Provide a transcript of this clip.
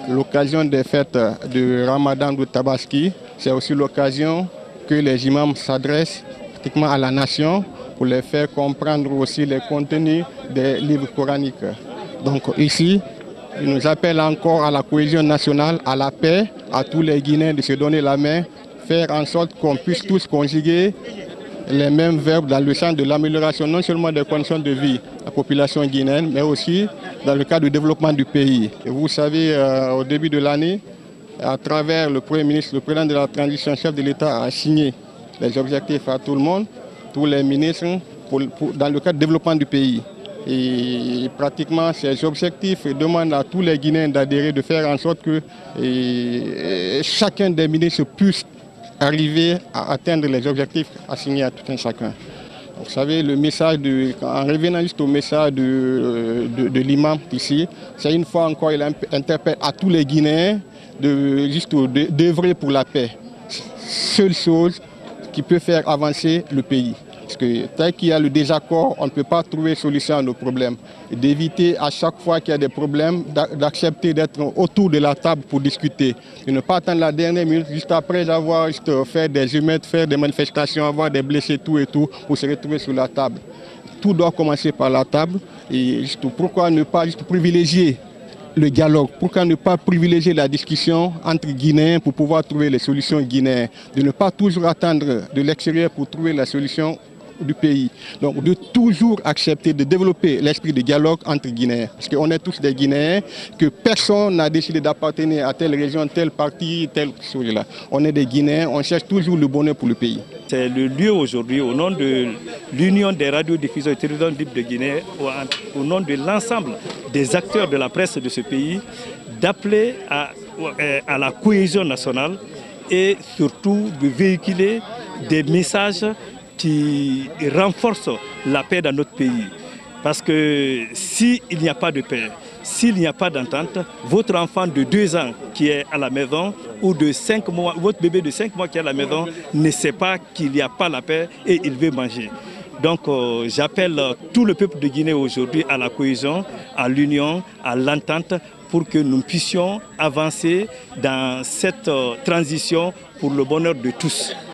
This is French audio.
l'occasion des fêtes de Ramadan de Tabaski, c'est aussi l'occasion que les imams s'adressent pratiquement à la nation pour les faire comprendre aussi les contenus des livres coraniques. Donc ici, ils nous appellent encore à la cohésion nationale, à la paix, à tous les Guinéens de se donner la main, faire en sorte qu'on puisse tous conjuguer les mêmes verbes dans le sens de l'amélioration non seulement des conditions de vie de la population guinéenne, mais aussi dans le cadre du développement du pays. Et vous savez, au début de l'année, à travers le Premier ministre, le président de la transition, chef de l'État, a signé les objectifs à tout le monde, tous les ministres, dans le cadre du développement du pays. Et pratiquement, ces objectifs demandent à tous les Guinéens d'adhérer, de faire en sorte que chacun des ministres puisse arriver à atteindre les objectifs assignés à tout un chacun. Vous savez, le message, en revenant juste au message de l'imam ici, c'est une fois encore, il interpelle à tous les Guinéens d'œuvrer pour la paix. Seule chose qui peut faire avancer le pays. Parce que tant qu'il y a le désaccord, on ne peut pas trouver solution à nos problèmes. Et d'éviter à chaque fois qu'il y a des problèmes, d'accepter d'être autour de la table pour discuter. De ne pas attendre la dernière minute, juste après avoir fait des émeutes, faire des manifestations, avoir des blessés, tout et tout, pour se retrouver sur la table. Tout doit commencer par la table. Et pourquoi ne pas juste privilégier le dialogue? Pourquoi ne pas privilégier la discussion entre Guinéens pour pouvoir trouver les solutions guinéennes? De ne pas toujours attendre de l'extérieur pour trouver la solution du pays. Donc de toujours accepter de développer l'esprit de dialogue entre Guinéens. Parce qu'on est tous des Guinéens, que personne n'a décidé d'appartenir à telle région, tel parti, telle chose-là. On est des Guinéens, on cherche toujours le bonheur pour le pays. C'est le lieu aujourd'hui, au nom de l'Union des radiodiffuseurs et télévisions libres de Guinée, au nom de l'ensemble des acteurs de la presse de ce pays, d'appeler à la cohésion nationale et surtout de véhiculer des messages qui renforcent la paix dans notre pays. Parce que s'il n'y a pas de paix, s'il n'y a pas d'entente, votre enfant de 2 ans qui est à la maison ou de 5 mois, votre bébé de 5 mois qui est à la maison ne sait pas qu'il n'y a pas la paix et il veut manger. Donc j'appelle tout le peuple de Guinée aujourd'hui à la cohésion, à l'union, à l'entente pour que nous puissions avancer dans cette transition pour le bonheur de tous.